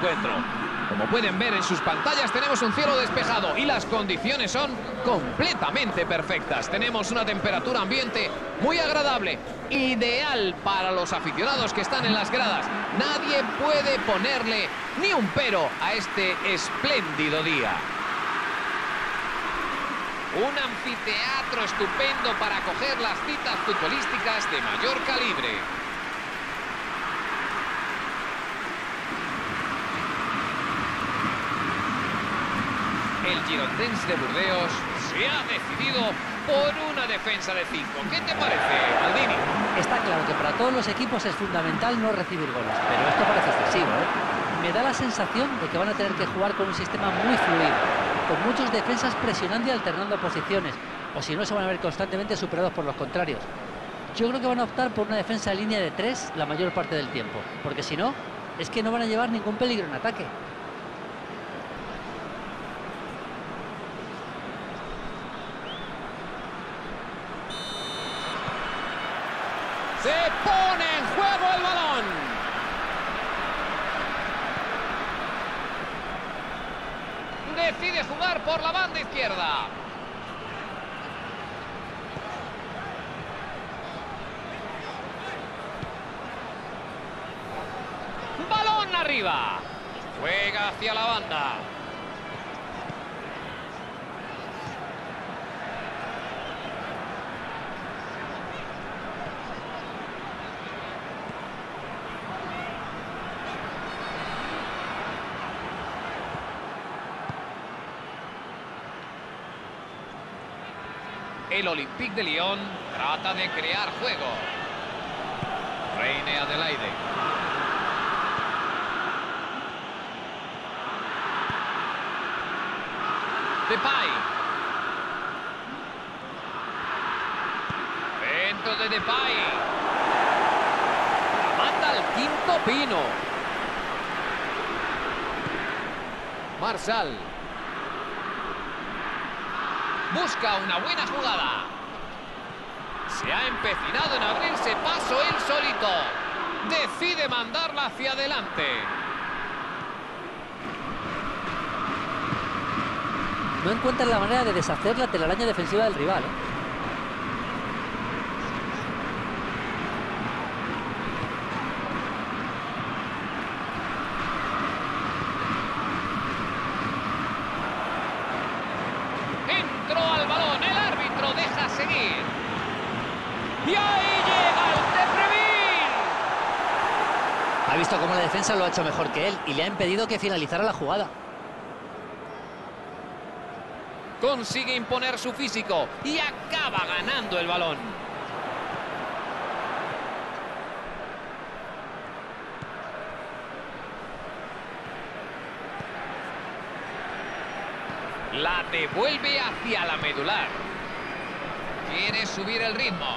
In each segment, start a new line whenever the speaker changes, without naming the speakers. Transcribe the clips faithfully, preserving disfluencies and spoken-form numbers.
encuentro. Como pueden ver en sus pantallas, tenemos un cielo despejado y las condiciones son completamente perfectas. Tenemos una temperatura ambiente muy agradable, ideal para los aficionados que están en las gradas. Nadie puede ponerle ni un pero a este espléndido día. Un anfiteatro estupendo para acoger las citas futbolísticas de mayor calibre. El Girondins de Burdeos se ha decidido por una defensa de cinco. ¿Qué te parece, Maldini?
Está claro que para todos los equipos es fundamental no recibir goles, pero esto parece excesivo, ¿eh? Me da la sensación de que van a tener que jugar con un sistema muy fluido, con muchos defensas presionando y alternando posiciones, o si no se van a ver constantemente superados por los contrarios. Yo creo que van a optar por una defensa en línea de tres la mayor parte del tiempo, porque si no, es que no van a llevar ningún peligro en ataque.
Se pone en juego el balón. Decide jugar por la banda izquierda. Balón arriba. Juega hacia la banda. El Olympique de Lyon trata de crear juego. Reine Adelaide. Depay. Centro de Depay. La manda al quinto pino. Marçal. Busca una buena jugada. Se ha empecinado en abrirse paso él solito. Decide mandarla hacia adelante.
No encuentran la manera de deshacer la telaraña defensiva del rival, ¿eh?
Y ahí llega el Tepreville.
Ha visto cómo la defensa lo ha hecho mejor que él y le ha impedido que finalizara la jugada.
Consigue imponer su físico y acaba ganando el balón. La devuelve hacia la medular. Quiere subir el ritmo.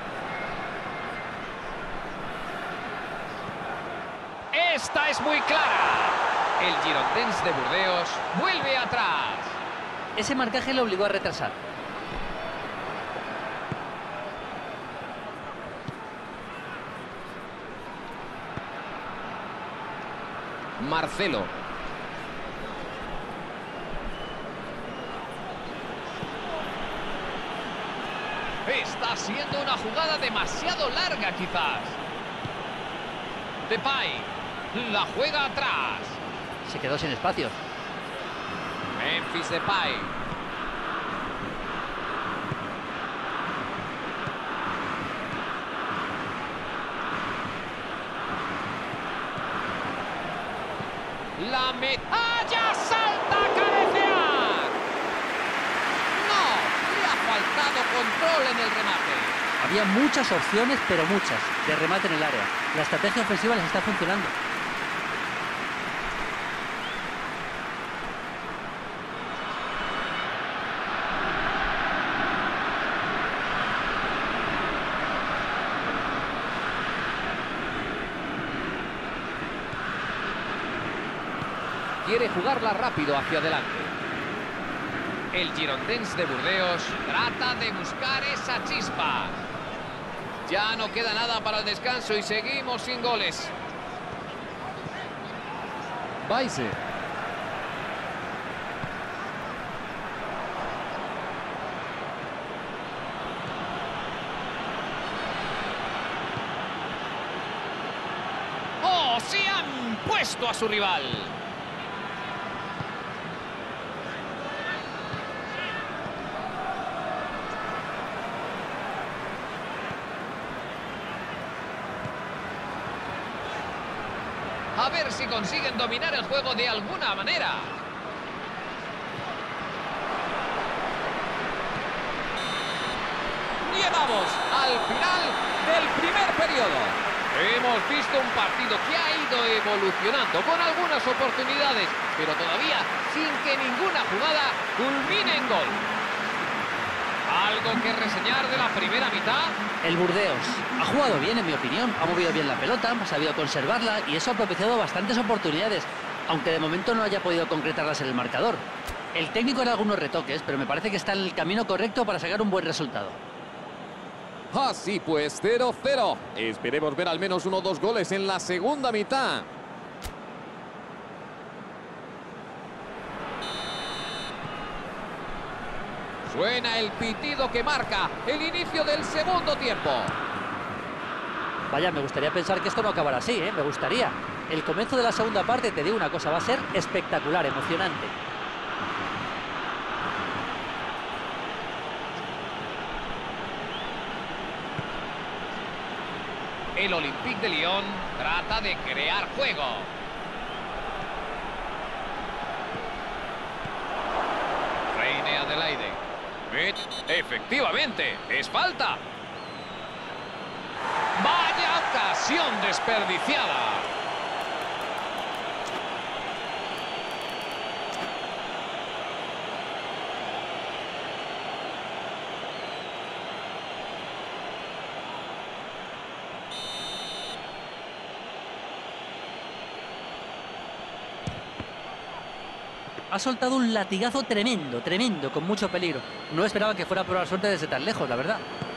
Esta es muy clara. El Girondins de Burdeos vuelve atrás.
Ese marcaje le obligó a retrasar.
Marcelo. Está siendo una jugada demasiado larga, quizás. Depay. La juega atrás.
Se quedó sin espacios.
Memphis Depay. La medalla salta a cabecear. No, le ha faltado control en el remate.
Había muchas opciones, pero muchas, de remate en el área. La estrategia ofensiva les está funcionando.
Quiere jugarla rápido hacia adelante. El Girondins de Burdeos trata de buscar esa chispa. Ya no queda nada para el descanso y seguimos sin goles.
Baise.
¡Oh, se han puesto a su rival! A ver si consiguen dominar el juego de alguna manera. Llegamos al final del primer periodo. Hemos visto un partido que ha ido evolucionando con algunas oportunidades, pero todavía sin que ninguna jugada culmine en gol. ¿Algo que reseñar de la primera mitad?
El Burdeos ha jugado bien, en mi opinión. Ha movido bien la pelota, ha sabido conservarla y eso ha propiciado bastantes oportunidades, aunque de momento no haya podido concretarlas en el marcador. El técnico hará algunos retoques, pero me parece que está en el camino correcto para sacar un buen resultado.
Así pues, cero cero. Esperemos ver al menos uno o dos goles en la segunda mitad.
Suena el pitido que marca el inicio del segundo tiempo.
Vaya, me gustaría pensar que esto no acabará así, ¿eh? Me gustaría. El comienzo de la segunda parte, te digo una cosa, va a ser espectacular, emocionante.
El Olympique de Lyon trata de crear juego. Reine Adelaide. Efectivamente, es falta. Vaya ocasión desperdiciada.
Ha soltado un latigazo tremendo, tremendo, con mucho peligro. No esperaba que fuera a probar suerte desde tan lejos, la verdad.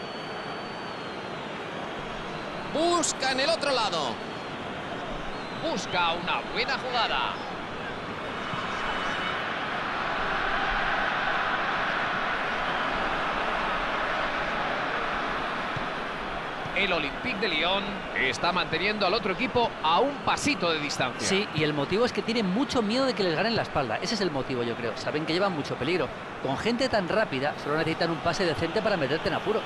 Busca en el otro lado. Busca una buena jugada. El Olympique de Lyon está manteniendo al otro equipo a un pasito de distancia.
Sí, y el motivo es que tienen mucho miedo de que les ganen la espalda. Ese es el motivo, yo creo. Saben que llevan mucho peligro. Con gente tan rápida, solo necesitan un pase decente para meterte en apuro.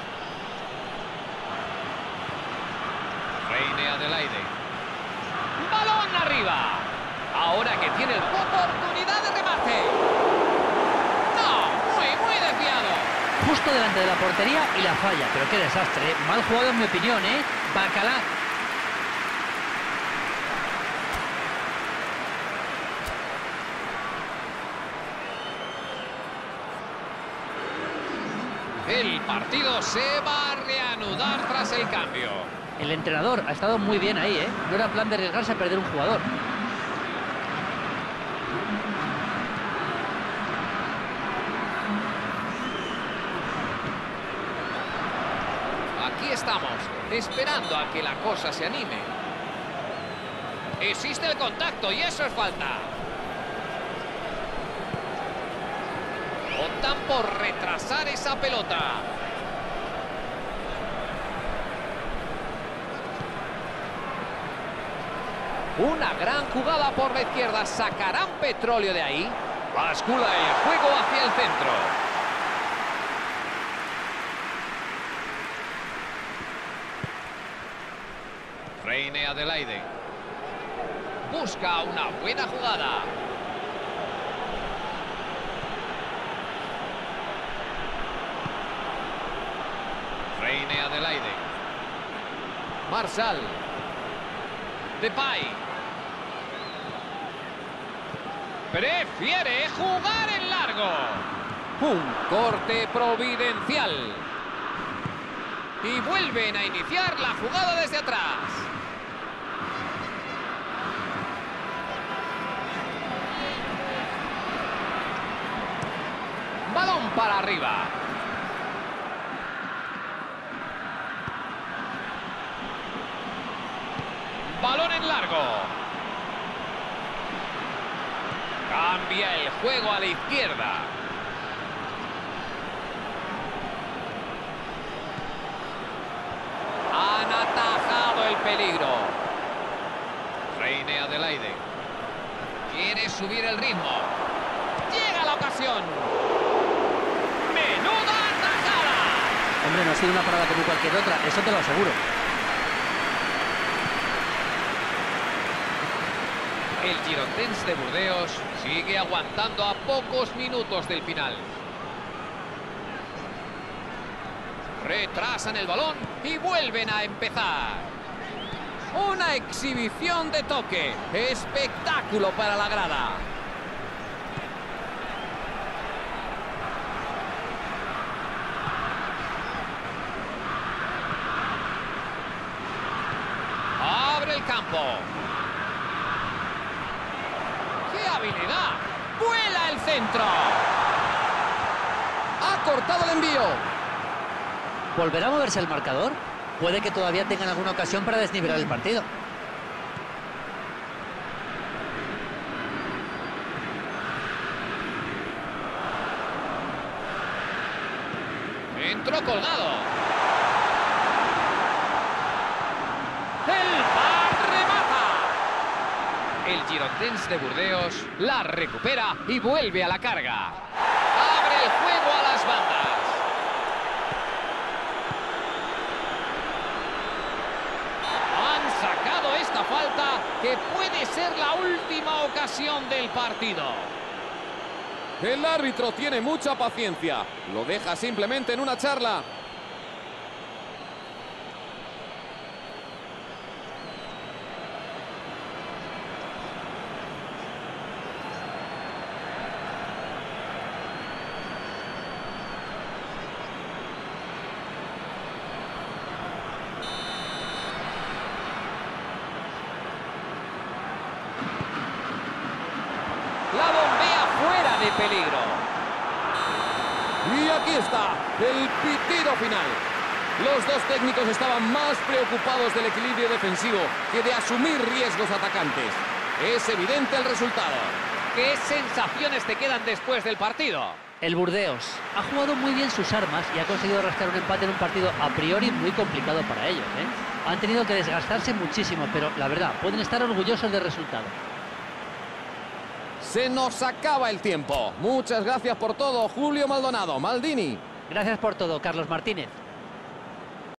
Reine Adelaide. ¡Balón arriba! Ahora que tiene oportunidad de remate. ¡No! Muy, muy desviado.
Justo delante de la portería y la falla. Pero qué desastre, ¿eh? Mal jugado en mi opinión, ¿eh? Bacalá.
El partido se va a reanudar tras el cambio.
El entrenador ha estado muy bien ahí, ¿eh? No era plan de arriesgarse a perder un jugador.
Aquí estamos, esperando a que la cosa se anime. Existe el contacto y eso es falta. Optan por retrasar esa pelota. Una gran jugada por la izquierda. ¿Sacarán petróleo de ahí? Bascula el juego hacia el centro. Reine Adelaide. Busca una buena jugada. Reine Adelaide. Marshall. Depay. Prefiere jugar en largo. Un corte providencial. Y vuelven a iniciar la jugada desde atrás. Balón para arriba. Balón en largo. Cambia el juego a la izquierda. Han atajado el peligro. Reine Adelaide. Quiere subir el ritmo. Llega la ocasión. ¡Menuda atajada!
Hombre, no ha sido una parada como cualquier otra, eso te lo aseguro.
El Girondins de Burdeos sigue aguantando a pocos minutos del final. Retrasan el balón y vuelven a empezar. Una exhibición de toque. Espectáculo para la grada. Abre el campo. ¡Qué habilidad! ¡Vuela el centro!
Ha cortado el envío.
¿Volverá a moverse el marcador? Puede que todavía tengan alguna ocasión para desnivelar el partido.
Entró colgado. El bar remata. El Girondins de Burdeos la recupera y vuelve a la carga. Abre el juego a las bandas. Sacado esta falta que puede ser la última ocasión del partido.
El árbitro tiene mucha paciencia. Lo deja simplemente en una charla.
La bombea fuera de peligro.
Y aquí está, el pitido final. Los dos técnicos estaban más preocupados del equilibrio defensivo que de asumir riesgos atacantes. Es evidente el resultado.
¿Qué sensaciones te quedan después del partido?
El Burdeos ha jugado muy bien sus armas y ha conseguido rascar un empate en un partido a priori muy complicado para ellos, ¿eh? Han tenido que desgastarse muchísimo, pero la verdad, pueden estar orgullosos del resultado.
Se nos acaba el tiempo. Muchas gracias por todo, Julio Maldonado. Maldini.
Gracias por todo, Carlos Martínez.